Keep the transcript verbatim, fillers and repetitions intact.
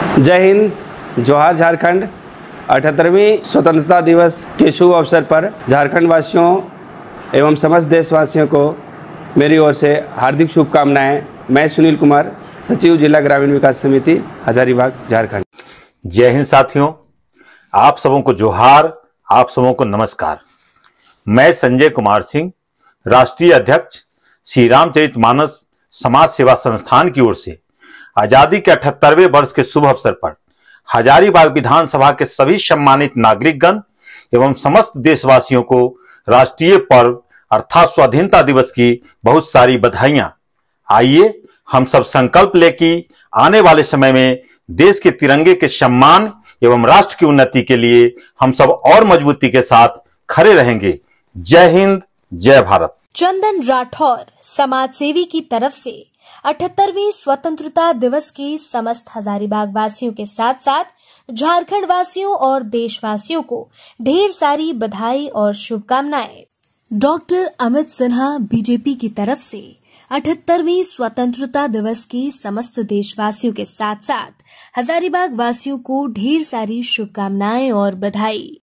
जय हिंद, जोहार झारखंड। अठहत्तरवीं स्वतंत्रता दिवस के शुभ अवसर पर झारखंड वासियों एवं समस्त देशवासियों को मेरी ओर से हार्दिक शुभकामनाएं। मैं सुनील कुमार, सचिव जिला ग्रामीण विकास समिति, हजारीबाग, झारखंड। जय हिंद साथियों, आप सबों को जोहार, आप सबों को नमस्कार। मैं संजय कुमार सिंह, राष्ट्रीय अध्यक्ष श्री रामचरितमानस समाज सेवा संस्थान की ओर से आजादी के अठहत्तरवें वर्ष के शुभ अवसर पर हजारीबाग विधानसभा के सभी सम्मानित नागरिकगण एवं समस्त देशवासियों को राष्ट्रीय पर्व अर्थात स्वाधीनता दिवस की बहुत सारी बधाइयां। आइए हम सब संकल्प लें कि आने वाले समय में देश के तिरंगे के सम्मान एवं राष्ट्र की उन्नति के लिए हम सब और मजबूती के साथ खड़े रहेंगे। जय हिंद, जय भारत। चंदन राठौर समाज सेवी की तरफ से अठहत्तरवीं स्वतंत्रता दिवस की समस्त हजारीबाग वासियों के साथ साथ झारखंड वासियों और देशवासियों को ढेर सारी बधाई और शुभकामनाएं। डॉक्टर अमित सिन्हा बीजेपी की तरफ से अठहत्तरवीं स्वतंत्रता दिवस की समस्त देशवासियों के साथ साथ हजारीबाग वासियों को ढेर सारी शुभकामनाएं और बधाई।